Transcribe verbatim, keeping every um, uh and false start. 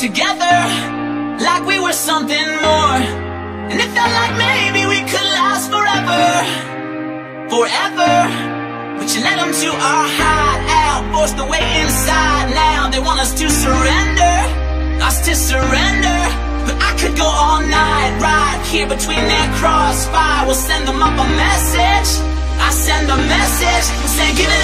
together like we were something more. And it felt like maybe we could last forever, forever. But you led them to our hideout, forced the way inside. Now they want us to surrender, us to surrender. But I could go all night, right here between their crossfire. We'll send them up a message, I send a message, saying give it